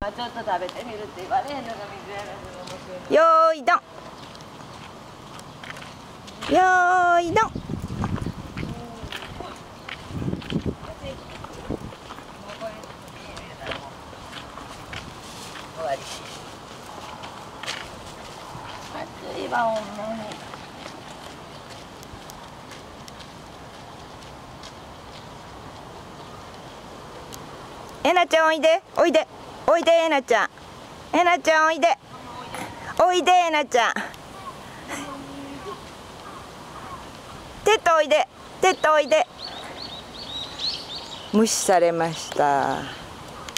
今ちょっと食べてみるって言われへんのが水やらずのよーいどんよーいどん。 終わり。暑いわほんまに。 えなちゃんおいでおいでおいでえなちゃんえなちゃんおいでおいでえなちゃんテッドおいでテッドおいで無視されました。